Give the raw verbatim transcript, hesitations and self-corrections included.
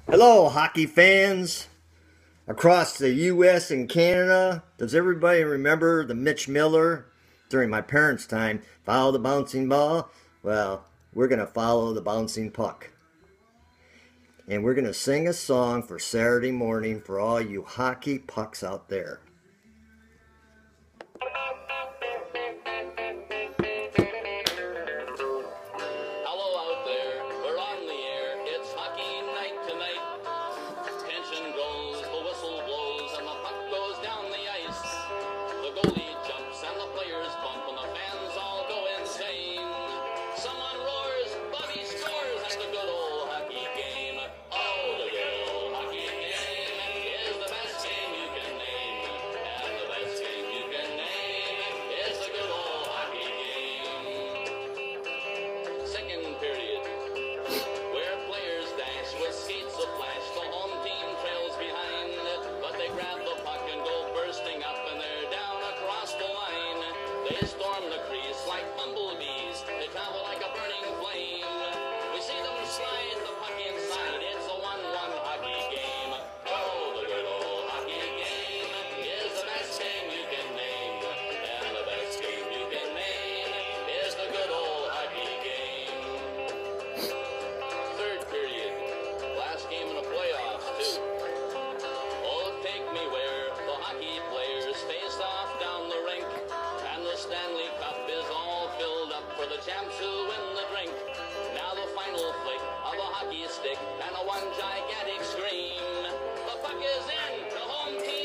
Hello, hockey fans across the U S and Canada. Does everybody remember the Mitch Miller during my parents' time? Follow the bouncing ball? Well, we're going to follow the bouncing puck. And we're going to sing a song for Saturday morning for all you hockey pucks out there. They storm the crease like bumblebees. They travel like a burning flame. We see them slide the puck inside. It's a one one hockey game. Oh, the good old hockey game is the best game you can name. And the best game you can name is the good old hockey game. Third period. Last game in the playoffs, too. Oh, take me where the hockey players face off down the rink. The Stanley Cup is all filled up for the champs who win the drink. Now the final flick of a hockey stick and a one gigantic scream. The puck is in, the home team